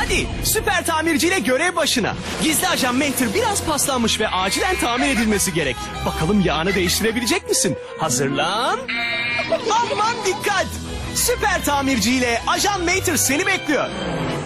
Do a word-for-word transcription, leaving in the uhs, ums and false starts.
Hadi süper tamirciyle görev başına. Gizli ajan Mater biraz paslanmış ve acilen tamir edilmesi gerek. Bakalım yağını değiştirebilecek misin? Hazırlan. Aman dikkat! Süper tamirciyle ajan Mater seni bekliyor.